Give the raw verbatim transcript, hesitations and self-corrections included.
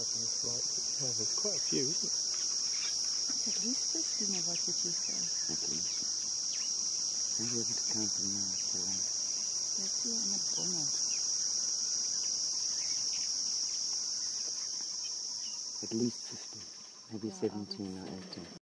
in this light. Yeah, there's quite a few, isn't there? It's at least fifteen, or what would you say? At least. I'll be able to count them now if I want. Let's see on a bonnet. At least fifteen, maybe Yeah, seventeen or eighteen.